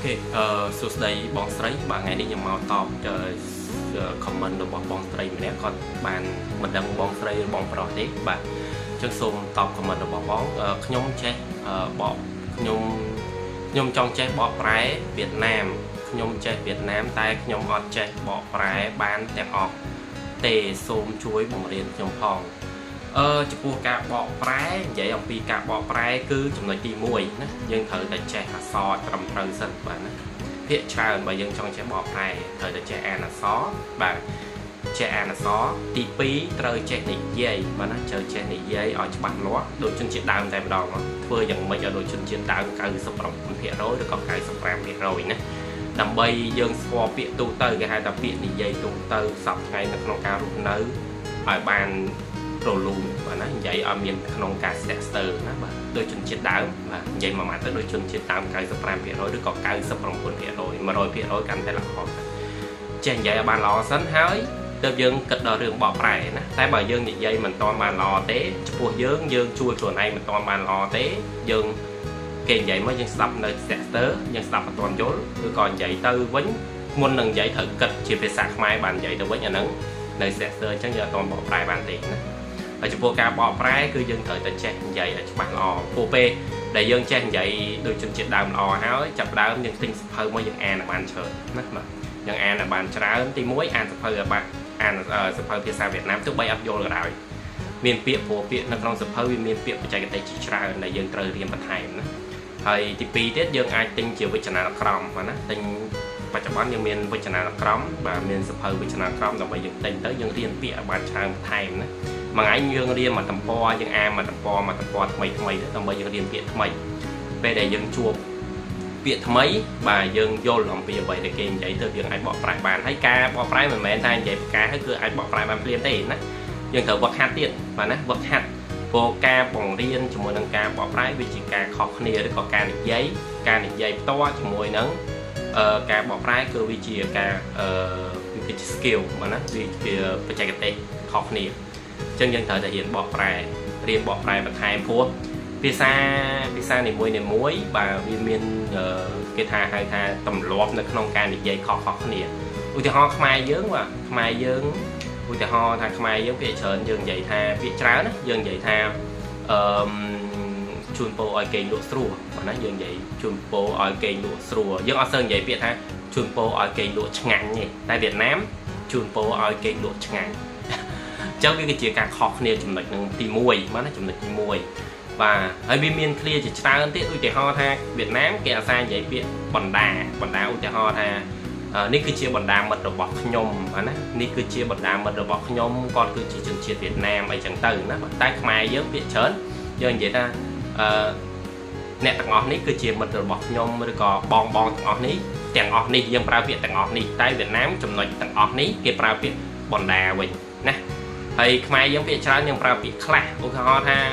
สุดใดบองสไลด์บางไงนี่ยังมาตอบคอมเมนต์របស់បងស្រីម្នាក់គាត់បានមិនដឹងបងស្រីបងប្រុសទេបាទចឹងសូមតបខមមិនរបស់បងខ្ញុំចេះបកខ្ញុំចង់ចេះបកប្រែវៀតណាមខ្ញុំចេះវៀតណាមតែខ្ញុំអត់ចេះបកប្រែបានទាំងអស់ទេសូមជួយបង្រៀនខ្ញុំផងចំពោះការបកប្រែនិយាយអំពីការបកប្រែគឺចំណុចទី1ណាយើងត្រូវតែចេះអក្សរត្រឹមត្រូវសិនបាទណាភាគច្រើនបើយើងចង់ចេះបកប្រែត្រូវតែចេះអានអក្សរបាទចេះអានអក្សរទី2ត្រូវចេះនិយាយបាទណាត្រូវចេះនិយាយឲ្យច្បាស់លាស់ដូចជនជាតិដើមតែម្ដងធ្វើយ៉ាងម៉េចឲ្យដូចជនជាតិដើម 99% ឬក៏ 95% ណាដើម្បីយើងស្គាល់ពាក្យទូទៅគេហៅថាពាក្យនិយាយទូទៅសពថ្ងៃនៅក្នុងការរស់នៅឲ្យបានរលូនបាទណានិយាយឲ្យមានក្នុងការស្ទាក់ស្ទើរណាបាទដូចជនជាតិដើមបាទនិយាយមួយម៉ាត់ទៅដូចជនជាតិដើម 95% ឬក៏ 99% 100% កាន់តែល្អចេះនិយាយឲ្យបានល្អសិនហើយទើបយើងគិតដល់រឿងបកប្រែណាតែបើយើងនិយាយមិនទាន់បានល្អទេចំពោះយើងជួយខ្លួនឯងមិនទាន់បានល្អទេយើងគេនិយាយមកយើងស្ដាប់នៅស្ទាក់ស្ទើរយើងស្ដាប់មិនទាន់យល់ឬក៏និយាយទៅវិញមុននឹងនិយាយត្រូវគិតជាភាសាខ្មែរបាននិយាយទៅវិញអាហ្នឹងនៅស្ទាក់ស្ទើរអញ្ចឹងយើងអត់ទាន់បកប្រែបានទេណាហើយចំពោះការបកប្រែគឺយើងត្រូវតែចេះនិយាយឲ្យច្បាស់ល្អព្រោះពេលដែលយើងចេះនិយាយដូចជនជាតិដើមល្អហើយចាប់ដើមយើងទិញសៀវភៅមកយើងអានឲ្យបានច្រើនណាបាទយើងអានឲ្យបានច្រើនទី1អានសៀវភៅឲ្យបានអានសៀវភៅភាសាវៀតណាមទោះបីអត់យល់ក៏ដោយមានពាក្យព្រោះពាក្យនៅក្នុងសៀវភៅវាមានពាក្យបច្ចេកទេសជាច្រើនដែលយើងត្រូវរៀនបន្ថែមណាហើយទី2ទៀតយើងអាចទិញជាវិជ្ជានុក្រមបាទណាទិញបច្ចុប្បន្នយើងមានវិជ្ជានុក្រមបាទមានសៀវភៅវិជ្ជានុក្រមដើម្បីយើងទិញទៅយើងរៀនពាក្យឲ្យបានច្រើនបន្ថែមណាមួយថ្ងៃយើងរៀនមួយទំព័រយើងអានមួយទំព័រថ្មីទៅដើម្បីយើងរៀនពាក្យថ្មីពេលដែលយើងជួបពាក្យថ្មីបាទយើងយល់អំពីអ្វីដែលគេនិយាយទៅយើងអាចបកប្រែបានហើយការបកប្រែមិនមែនថានិយាយប្រកាសគឺអាចបកប្រែបានភ្លាមទេណាយើងត្រូវវឹកហាត់ទៀតបាទណាវឹកហាត់ព្រោះការបង្រៀនជាមួយនឹងការបកប្រែវាជាការខុសគ្នាឬក៏ការនិយាយផ្ទាល់ជាមួយនឹងការបកប្រែគឺវាជាការវាជា skill បាទណាវាជាបច្ចេកទេសខុសគ្នាអញ្ចឹងយើងត្រូវតែរៀនបកប្រែបន្ថែមព្រោះភាសានីមួយបាទវាមានគេហៅថាទម្លាប់នៅក្នុងការនិយាយខុសគ្នាឧទាហរណ៍ខ្មែរយើងបាទខ្មែរយើងឧទាហរណ៍ថាខ្មែរយើងពាក្យច្រើនយើងនិយាយថាពាក្យច្រើនណាយើងនិយាយថាជូនពរឲ្យគេលក់ស្រួលបាទណាយើងនិយាយជូនពរឲ្យគេលក់ស្រួលយើងអត់សូវនិយាយពាក្យថាជូនពរឲ្យគេលក់ឆ្ងាញ់ទេតែវៀតណាមជូនពរឲ្យគេលក់ឆ្ងាញ់អញ្ចឹងវាគឺជាការខុសគ្នាចំណុចនឹងទី1បាទណាចំណុចទី1បាទហើយវាមានឃ្លាជាច្រើនទៀតឧទាហរណ៍ថាវៀតណាមគេអាសានិយាយពាក្យបណ្ដាឧទាហរណ៍ថានេះគឺជាបណ្ដាមិត្តរបស់ខ្ញុំណានេះគឺជាបណ្ដាមិត្តរបស់ខ្ញុំគាត់គឺជាជនជាតិវៀតណាមអីចឹងទៅណាតែខ្មែរយើងពាក្យច្រើនយើងនិយាយថាអ្នកទាំងអស់នេះគឺជាមិត្តរបស់ខ្ញុំឬក៏បងទាំងអស់នេះយើងប្រើពាក្យទាំងអស់នេះតែវៀតណាមចំណុចទាំងអស់នេះគេប្រើពាក្យបណ្ដាវិញណាហើយខ្មែរយើងពាក្យច្រើនយើងប្រើពាក្យខ្លះឧទាហរណ៍ថា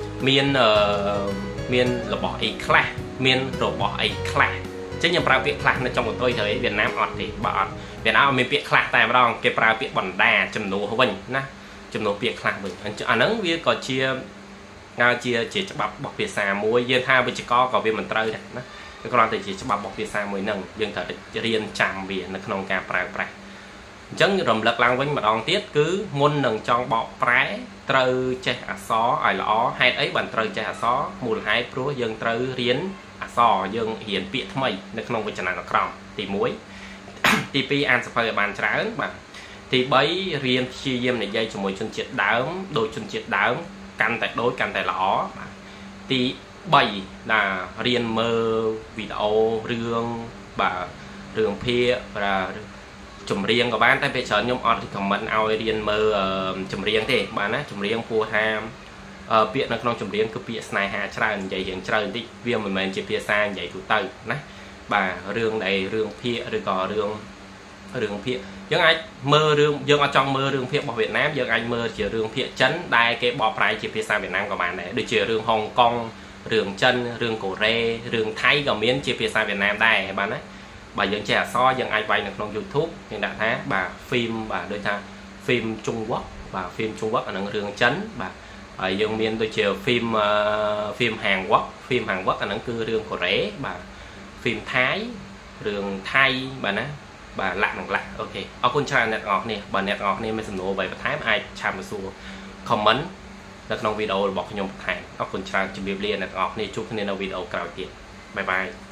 មានរបស់អីខ្លះមានរបស់អីខ្លះចឹងខ្ញុំប្រើពាក្យខ្លះនៅtrongបន្ទុយត្រូវវៀតណាមអត់ទេបើអត់វៀតណាមអត់មានពាក្យខ្លះតែម្ដងគេប្រើពាក្យបណ្ដាចំនួនវិញណាចំនួនពាក្យខ្លះវិញអាហ្នឹងវាក៏ជាច្បាប់របស់ភាសាមួយយើងថាវិជ្ជករក៏វាមិនត្រូវដែរណាវាគ្រាន់តែជាច្បាប់របស់ភាសាមួយហ្នឹងយើងត្រូវរៀនចាំវានៅក្នុងការប្រើប្រាស់អញ្ចឹងរំលឹកឡើងវិញម្ដងទៀតគឺមុននឹងចង់បកប្រែត្រូវចេះអក្សរឲ្យល្អហេតុអីបានត្រូវចេះអក្សរមូលហេតុព្រោះយើងត្រូវរៀនអក្សរយើងរៀនពាក្យថ្មីនៅក្នុងវចនានុក្រមទី1ទី2អានសៀវភៅឲ្យបានច្រើនបាទទី3រៀនព្យាយាមនិយាយជាមួយជនជាតិដើមដូចជនជាតិដើមកាន់តែល្អបាទទី3ដែលរៀនមើលវីដេអូរឿងបាទរឿងភាគចម្រៀងក៏បានតែពេលច្រើនខ្ញុំអត់ recommend ឲ្យរៀនមើលចម្រៀងទេបាទណាចម្រៀងព្រោះថាពាក្យនៅក្នុងចម្រៀងគឺពាក្យស្នេហាច្រើននិយាយរឿងច្រើនតិចវាមិនមែនជាភាសានិយាយទូទៅណាបាទរឿងភាគឬក៏រឿងភាគយើងអាចមើលរឿងយើងអត់ចង់មើលរឿងភាគរបស់វៀតណាមយើងអាចមើលជារឿងភាគចិនដែលគេបកប្រែជាភាសាវៀតណាមក៏បានដែរដូចជារឿងហុងកុងរឿងចិនរឿងកូរ៉េរឿងថៃក៏មានជាភាសាវៀតណាមដែរបាទណាបើយើងចេះអក្សរយើងអាចវាយនៅក្នុង YouTube យើងដាក់ថាបាទហ្វីមបាទដូចថាហ្វីមជុងវ៉ុកបាទហ្វីមជុងវ៉ុកអានឹងរឿងចិនបាទហើយយើងមានដូចជាហ្វីមហាងវ៉ុកអានឹងគឺរឿងកូរ៉េបាទហ្វីមថៃ rường thay bà ná bà lạ nặng lạ ok ở con trai nẹt ngọt nè bà nẹt ngọt nè mới sầm nổ vậy bà thái ai chạm mà xua comment đặt trong video bọc nhom thái ở con trai chụp bìa nẹt ngọt nè chụp nên video cào tiền bye bye